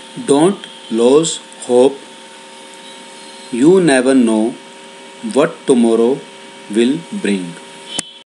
Don't lose hope. You never know what tomorrow will bring.